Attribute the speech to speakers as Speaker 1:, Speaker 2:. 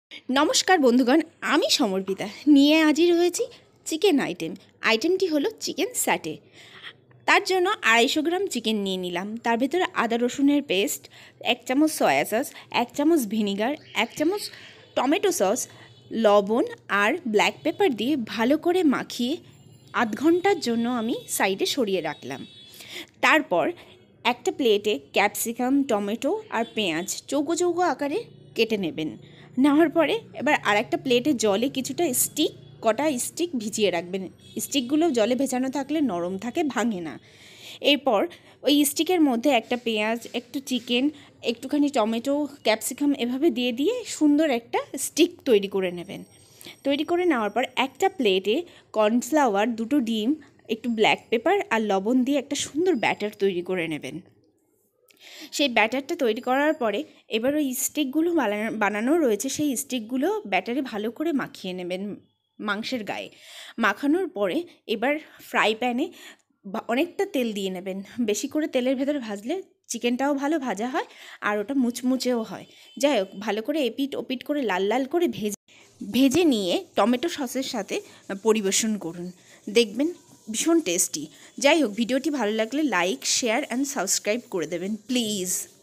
Speaker 1: নমস্কার বন্ধুগণ, আমি সমর্পিতা নিয়ে হাজির হয়েছি চিকেন আইটেমটি হলো চিকেন স্যাটে। তার জন্য 250 গ্রাম চিকেন নিয়ে নিলাম। তার ভেতরে আদা রসুনের পেস্ট, 1 চামচ সয়া সস, 1 চামচ ভিনিগার, 1 চামচ টমেটো সস, লবণ আর ব্ল্যাক পেপার দিয়ে ভালো করে মাখিয়ে আধ ঘন্টার জন্য আমি সাইডে সরিয়ে রাখলাম। তারপর একটা প্লেটে ক্যাপসিকাম, টমেটো আর পেঁয়াজ চৌকো চৌকো আকারে কেটে নেবেন। নেওয়ার পরে এবার আর একটা প্লেটে জলে কিছুটা কটা স্টিক ভিজিয়ে রাখবেন। স্টিকগুলো জলে ভেজানো থাকলে নরম থাকে, ভাঙে না। এরপর ওই স্টিকের মধ্যে একটা পেঁয়াজ, একটু চিকেন, একটুখানি টমেটো, ক্যাপসিকাম এভাবে দিয়ে দিয়ে সুন্দর একটা স্টিক তৈরি করে নেবেন। তৈরি করে নেওয়ার পর একটা প্লেটে কর্নফ্লাওয়ার, 2টো ডিম, একটু ব্ল্যাক পেপার আর লবণ দিয়ে একটা সুন্দর ব্যাটার তৈরি করে নেবেন। সেই ব্যাটারটা তৈরি করার পরে এবার ওই স্টিকগুলো বানানো রয়েছে, সেই স্টিকগুলো ব্যাটারে ভালো করে মাখিয়ে নেবেন মাংসের গায়ে। মাখানোর পরে এবার ফ্রাই প্যানে অনেকটা তেল দিয়ে নেবেন। বেশি করে তেলের ভেতরে ভাজলে চিকেনটাও ভালো ভাজা হয় আর ওটা মুচমুচেও হয়। যাই হোক, ভালো করে এপিট ওপিট করে লাল লাল করে ভেজে নিয়ে টমেটো সসের সাথে পরিবেশন করুন, দেখবেন ভীষণ টেস্টি। যাই হোক, ভিডিওটি ভালো লাগলে লাইক, শেয়ার অ্যান্ড সাবস্ক্রাইব করে দেবেন প্লিজ।